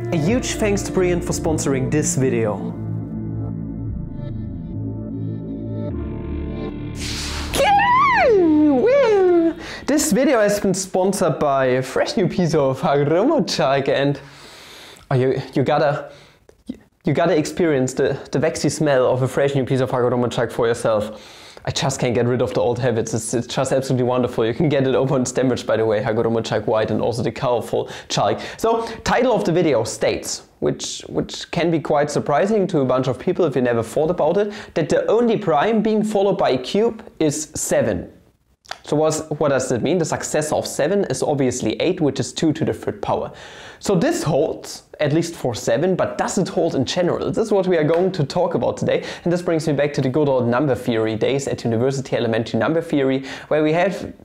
A huge thanks to Brian for sponsoring this video. This video has been sponsored by a fresh new piece of Hageromoteig, and you gotta experience the waxy smell of a fresh new piece of Hageromoteig for yourself. I just can't get rid of the old habits. It's just absolutely wonderful. You can get it over on Stemwich, by the way, Hageromoteig white, and also the colorful teig. So, title of the video states, which can be quite surprising to a bunch of people if you never thought about it, that the only prime being followed by a cube is 7. So what does that mean? The successor of 7 is obviously 8, which is 2 to the third power. So this holds, at least for 7, but does it hold in general? This is what we are going to talk about today, and this brings me back to the good old number theory days at university, elementary number theory, where we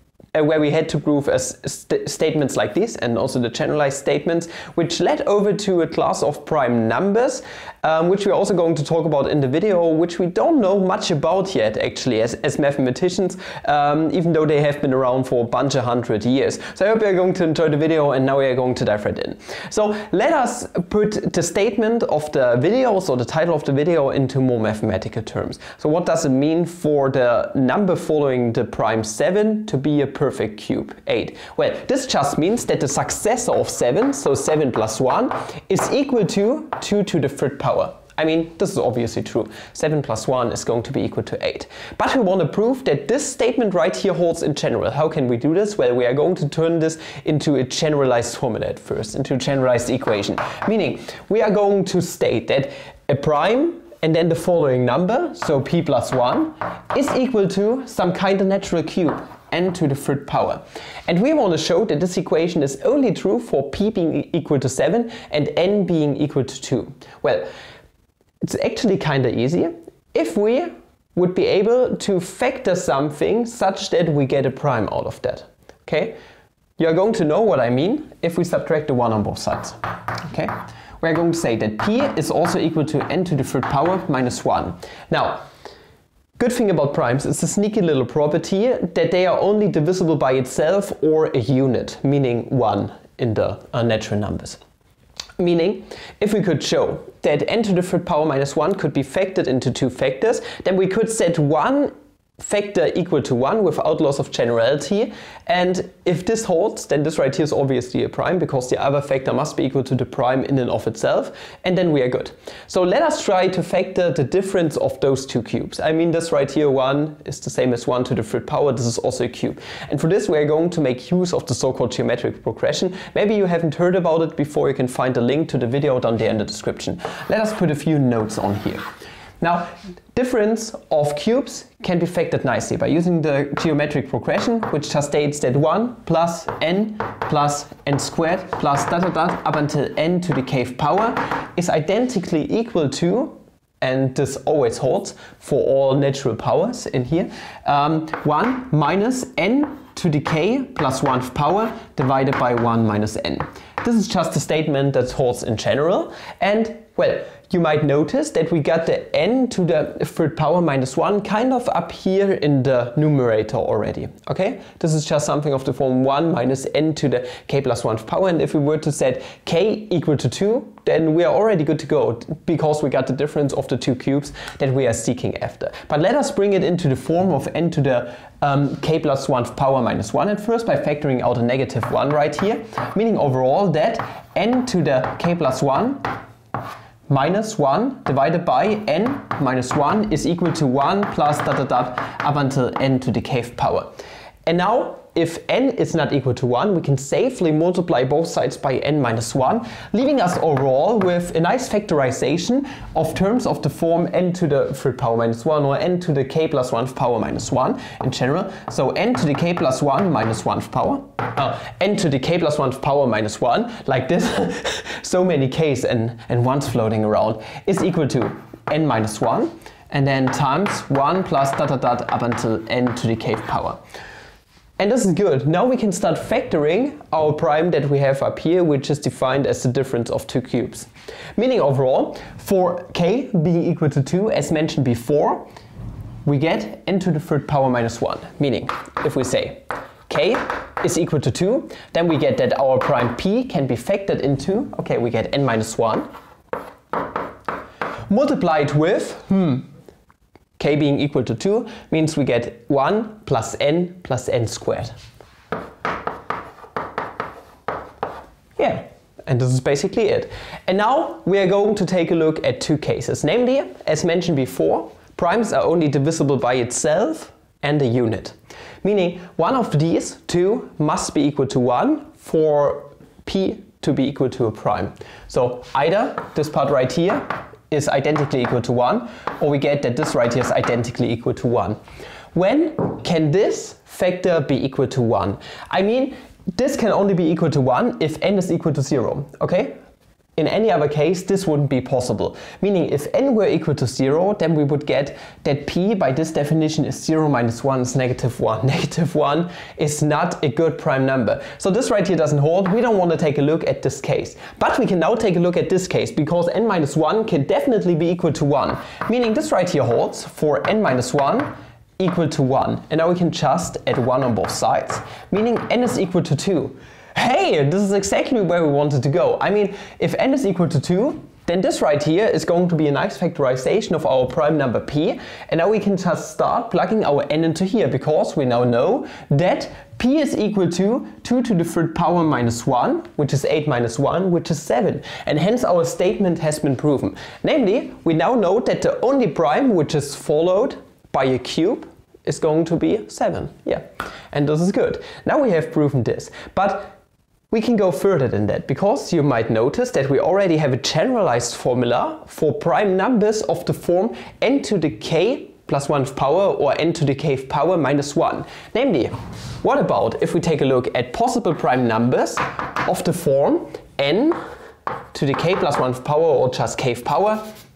had to prove statements like this, and also the generalized statements, which led over to a class of prime numbers, which we're also going to talk about in the video, which we don't know much about yet, actually, as mathematicians, even though they have been around for a bunch of 100 years. So I hope you're going to enjoy the video, and now we are going to dive right in. So let us put the statement of the video, so the title of the video, into more mathematical terms. So what does it mean for the number following the prime 7 to be a perfect cube, 8? Well, this just means that the successor of 7, so 7 plus 1, is equal to 2 to the third power. I mean, this is obviously true. 7 plus 1 is going to be equal to 8. But we want to prove that this statement right here holds in general. How can we do this? Well, we are going to turn this into a generalized formula at first, into a generalized equation. Meaning, we are going to state that a prime and then the following number, so p plus 1, is equal to some kind of natural cube, n to the third power. And we want to show that this equation is only true for p being equal to 7 and n being equal to 2. Well, it's actually kind of easy if we would be able to factor something such that we get a prime out of that. Okay? You're going to know what I mean if we subtract the 1 on both sides. Okay? We're going to say that p is also equal to n to the third power minus 1. Now, good thing about primes is a sneaky little property that they are only divisible by itself or a unit, meaning 1 in the natural numbers. Meaning, if we could show that n to the third power minus 1 could be factored into 2 factors, then we could set one factor equal to 1 without loss of generality, and if this holds, then this right here is obviously a prime, because the other factor must be equal to the prime in and of itself, and then we are good. So let us try to factor the difference of those two cubes. I mean, this right here, 1 is the same as 1 to the third power, this is also a cube. And for this we are going to make use of the so-called geometric progression. Maybe you haven't heard about it before, you can find a link to the video down there in the description. Let us put a few notes on here. Now, difference of cubes can be factored nicely by using the geometric progression, which just states that 1 plus n squared plus dot dot dot up until n to the kth power is identically equal to, and this always holds for all natural powers in here, 1 minus n to the k plus 1th power divided by 1 minus n. This is just a statement that holds in general, and well, you might notice that we got the n to the third power minus 1 kind of up here in the numerator already. Okay? This is just something of the form 1 minus n to the k plus 1th power, and if we were to set k equal to 2, then we are already good to go, because we got the difference of the two cubes that we are seeking after. But let us bring it into the form of n to the k plus 1th power minus 1 at first by factoring out a negative 1 right here, meaning overall that n to the k plus 1 minus 1 divided by n minus 1 is equal to 1 plus dot dot dot up until n to the kth power. And now, if n is not equal to 1, we can safely multiply both sides by n minus 1, leaving us overall with a nice factorization of terms of the form n to the third power minus 1 or n to the k plus 1th power minus 1 in general. So n to the k plus 1 minus 1th power, n to the k plus 1th power minus 1, like this, so many k's and 1's floating around, is equal to n minus 1, and then times 1 plus dot dot dot up until n to the kth power. And this is good. Now we can start factoring our prime that we have up here, which is defined as the difference of two cubes. Meaning overall, for k being equal to 2, as mentioned before, we get n to the third power minus 1. Meaning, if we say k is equal to 2, then we get that our prime p can be factored into, okay, we get n minus 1, multiplied with, k being equal to 2, means we get 1 plus n squared. Yeah, and this is basically it. And now we are going to take a look at two cases. Namely, as mentioned before, primes are only divisible by itself and a unit. Meaning one of these two must be equal to 1 for p to be equal to a prime. So either this part right here is identically equal to 1, or we get that this right here is identically equal to 1. When can this factor be equal to 1? I mean, this can only be equal to 1 if n is equal to 0, okay? In any other case, this wouldn't be possible. Meaning, if n were equal to 0, then we would get that p, by this definition, is 0 minus 1 is negative 1. Negative 1 is not a good prime number. So this right here doesn't hold. We don't want to take a look at this case. But we can now take a look at this case, because n minus 1 can definitely be equal to 1. Meaning this right here holds for n minus 1 equal to 1. And now we can just add 1 on both sides, meaning n is equal to 2. Hey, this is exactly where we wanted to go. I mean, if n is equal to 2, then this right here is going to be a nice factorization of our prime number p. And now we can just start plugging our n into here, because we now know that p is equal to 2 to the third power minus 1, which is 8 minus 1, which is 7. And hence our statement has been proven. Namely, we now know that the only prime which is followed by a cube is going to be 7. Yeah, and this is good. Now we have proven this. But we can go further than that, because you might notice that we already have a generalized formula for prime numbers of the form n to the k plus 1th power or n to the kth power minus 1. Namely, what about if we take a look at possible prime numbers of the form n to the k plus 1th power or just kth power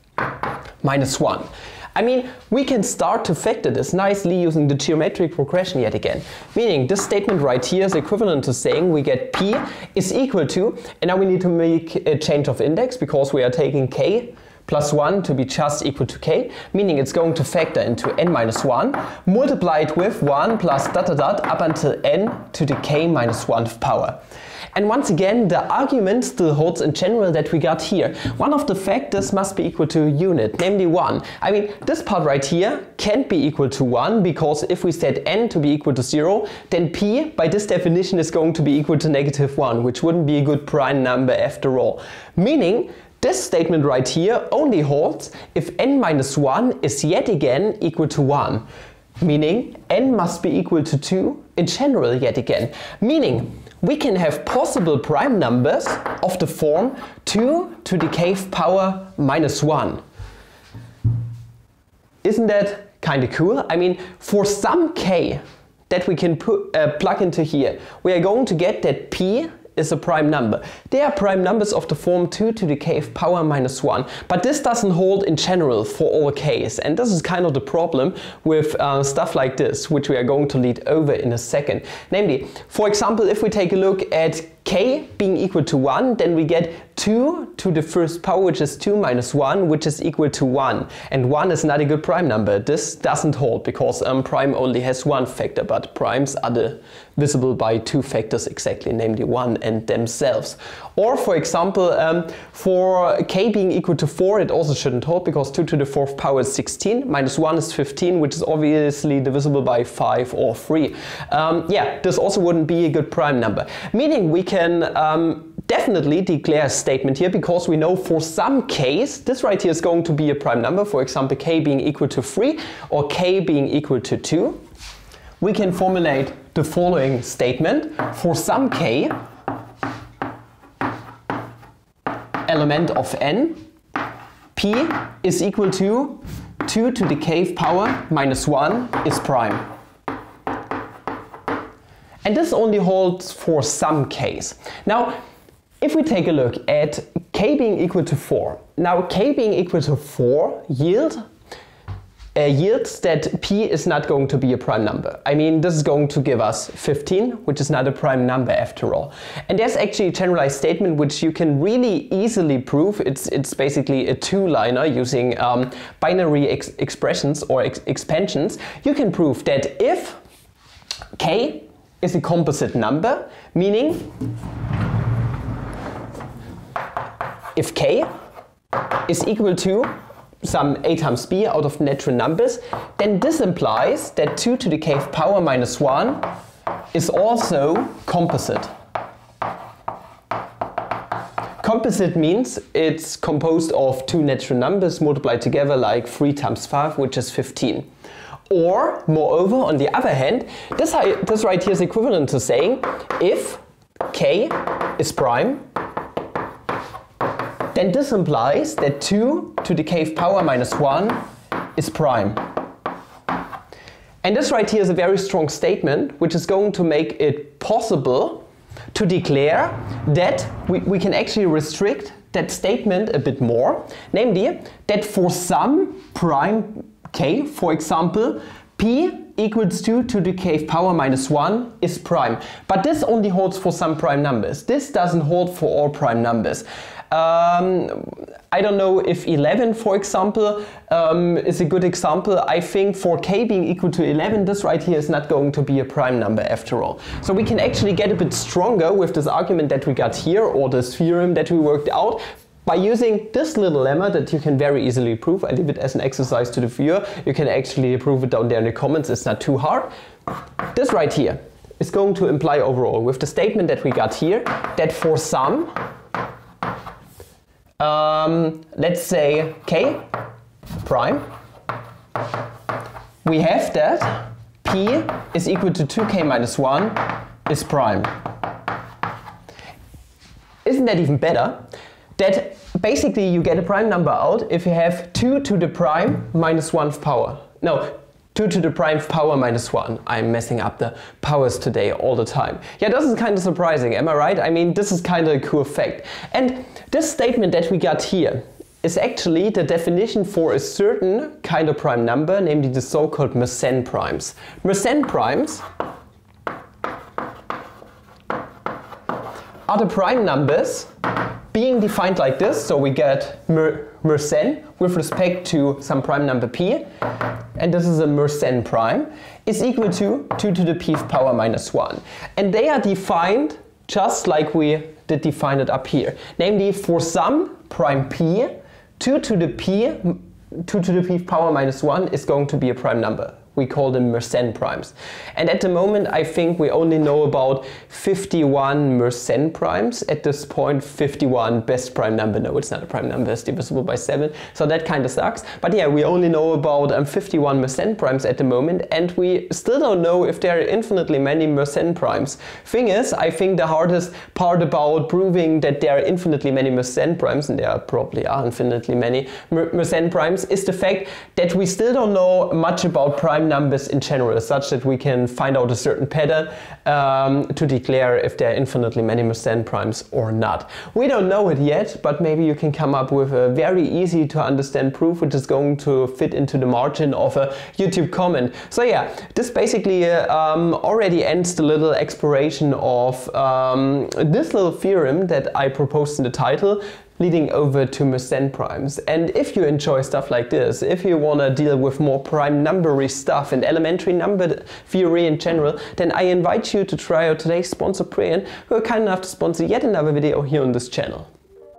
minus 1. I mean, we can start to factor this nicely using the geometric progression yet again. Meaning this statement right here is equivalent to saying we get p is equal to, and now we need to make a change of index because we are taking k plus 1 to be just equal to k, meaning it's going to factor into n minus 1 multiplied with 1 plus dot dot dot up until n to the k minus 1th power. And once again, the argument still holds in general that we got here. One of the factors must be equal to a unit, namely 1. I mean, this part right here can't be equal to 1, because if we set n to be equal to 0, then p, by this definition, is going to be equal to negative 1, which wouldn't be a good prime number after all. Meaning, this statement right here only holds if n minus 1 is yet again equal to 1. Meaning, n must be equal to 2 in general yet again. Meaning, we can have possible prime numbers of the form 2 to the kth power minus 1. Isn't that kind of cool? I mean, for some k that we can plug into here, we are going to get that p is a prime number. They are prime numbers of the form 2 to the kth power minus 1. But this doesn't hold in general for all k's. And this is kind of the problem with stuff like this, which we are going to lead over in a second. Namely, for example, if we take a look at k being equal to 1, then we get 2 to the first power, which is 2 minus 1, which is equal to 1. And 1 is not a good prime number. This doesn't hold, because prime only has one factor, but primes are divisible by two factors exactly, namely 1 and themselves. Or for example, for k being equal to 4, it also shouldn't hold, because 2 to the 4th power is 16, minus 1 is 15, which is obviously divisible by 5 or 3. Yeah, this also wouldn't be a good prime number. Meaning we can definitely declare a statement here, because we know for some case this right here is going to be a prime number, for example k being equal to 3 or k being equal to 2. We can formulate the following statement: for some k element of n, p is equal to 2 to the kth power minus 1 is prime. And this only holds for some case. Now, if we take a look at k being equal to 4, now k being equal to 4 yields that p is not going to be a prime number. I mean, this is going to give us 15, which is not a prime number after all. And there's actually a generalized statement which you can really easily prove. It's basically a two-liner using binary expressions or expansions. You can prove that if k is a composite number, meaning if k is equal to some a times b out of natural numbers, then this implies that 2 to the k power minus 1 is also composite. Composite means it's composed of two natural numbers multiplied together, like 3 times 5, which is 15. Or, moreover, on the other hand, this right here is equivalent to saying if k is prime, then this implies that 2 to the k power minus 1 is prime. And this right here is a very strong statement, which is going to make it possible to declare that we can actually restrict that statement a bit more, namely that for some prime k, for example, p equals 2 to the k power minus 1 is prime. But this only holds for some prime numbers. This doesn't hold for all prime numbers. I don't know if 11, for example, is a good example. I think for k being equal to 11, this right here is not going to be a prime number after all. So we can actually get a bit stronger with this argument that we got here, or this theorem that we worked out, by using this little lemma that you can very easily prove. I leave it as an exercise to the viewer. You can actually prove it down there in the comments. It's not too hard. This right here is going to imply overall, with the statement that we got here, that for some, let's say k prime, we have that p is equal to 2k minus 1 is prime. Isn't that even better? That basically you get a prime number out if you have 2 to the prime minus 1th power. No, 2 to the prime power minus 1. I'm messing up the powers today all the time. Yeah, this is kind of surprising, am I right? I mean, this is kind of a cool fact. And this statement that we got here is actually the definition for a certain kind of prime number, namely the so-called Mersenne primes. Mersenne primes are the prime numbers being defined like this. So we get Mersenne with respect to some prime number p, and this is a Mersenne prime, is equal to 2 to the p power minus 1. And they are defined just like we did define it up here. Namely, for some prime p, 2 to the p power minus 1 is going to be a prime number. We call them Mersenne primes. And at the moment, I think we only know about 51 Mersenne primes. At this point, 51 best prime number. No, it's not a prime number, it's divisible by 7. So that kind of sucks. But yeah, we only know about 51 Mersenne primes at the moment, and we still don't know if there are infinitely many Mersenne primes. Thing is, I think the hardest part about proving that there are infinitely many Mersenne primes, and there probably are infinitely many Mersenne primes, is the fact that we still don't know much about prime numbers in general, such that we can find out a certain pattern to declare if there are infinitely many Mersenne primes or not. We don't know it yet, but maybe you can come up with a very easy to understand proof which is going to fit into the margin of a YouTube comment. So yeah, this basically already ends the little exploration of this little theorem that I proposed in the title, leading over to Mersenne primes. And if you enjoy stuff like this, if you want to deal with more prime numbery stuff and elementary number theory in general, then I invite you to try out today's sponsor Prian, who are kind enough to sponsor yet another video here on this channel.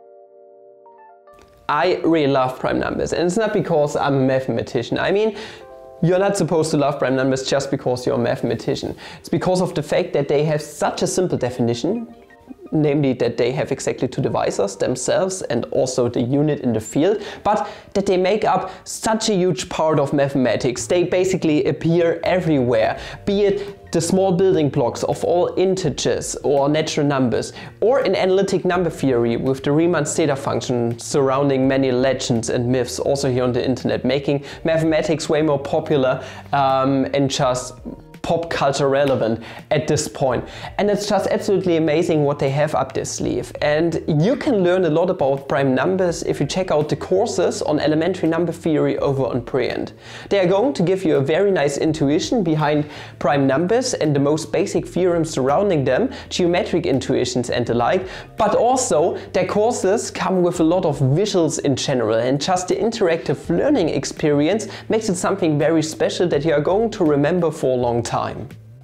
I really love prime numbers, and it's not because I'm a mathematician. I mean, you're not supposed to love prime numbers just because you're a mathematician. It's because of the fact that they have such a simple definition, namely that they have exactly two divisors themselves and also the unit in the field, but that they make up such a huge part of mathematics. They basically appear everywhere, be it the small building blocks of all integers or natural numbers, or in analytic number theory with the Riemann zeta function surrounding many legends and myths also here on the internet, making mathematics way more popular and just pop culture relevant at this point. And it's just absolutely amazing what they have up their sleeve. And you can learn a lot about prime numbers if you check out the courses on elementary number theory over on Prian. They are going to give you a very nice intuition behind prime numbers and the most basic theorems surrounding them, geometric intuitions and the like, but also their courses come with a lot of visuals in general, and just the interactive learning experience makes it something very special that you are going to remember for a long time.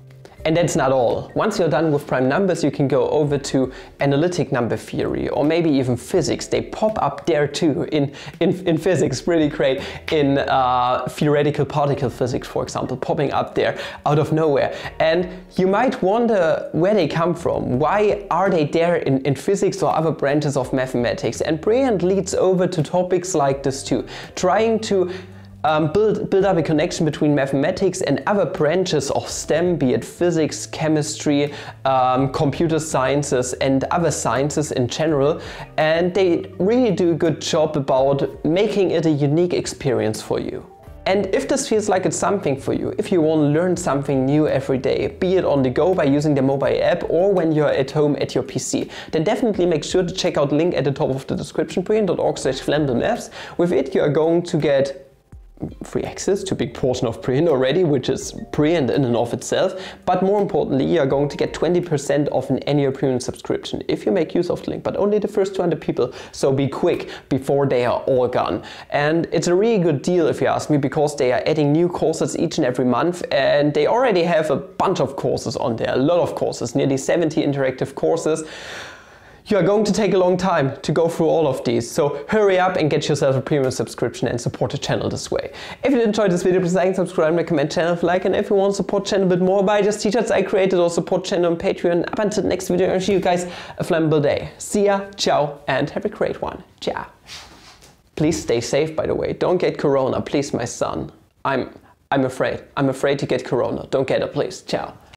And that's not all. Once you're done with prime numbers, you can go over to analytic number theory, or maybe even physics. They pop up there too in physics, really great. In theoretical particle physics, for example, popping up there out of nowhere. And you might wonder where they come from. Why are they there in physics or other branches of mathematics? And Briand leads over to topics like this too, trying to build up a connection between mathematics and other branches of STEM, be it physics, chemistry, computer sciences and other sciences in general. And they really do a good job about making it a unique experience for you. And if this feels like it's something for you, if you want to learn something new every day, be it on the go by using the mobile app or when you're at home at your PC, then definitely make sure to check out the link at the top of the description, briand.org/flammable. With it, you are going to get free access to a big portion of Briand already, which is Briand in and of itself. But more importantly, you're going to get 20% off an annual premium subscription if you make use of the link, but only the first 200 people. So be quick before they are all gone. And it's a really good deal if you ask me, because they are adding new courses each and every month, and they already have a bunch of courses on there, a lot of courses, nearly 70 interactive courses. You are going to take a long time to go through all of these, so hurry up and get yourself a premium subscription and support the channel this way. If you enjoyed this video, please like and subscribe and recommend channel if you like, and if you want to support channel a bit more, buy just t-shirts I created or support channel on Patreon. Up until the next video, I wish you guys a flammable day. See ya, ciao, and have a great one. Ciao. Please stay safe, by the way. Don't get corona, please, my son. I'm afraid. I'm afraid to get corona. Don't get it, please. Ciao.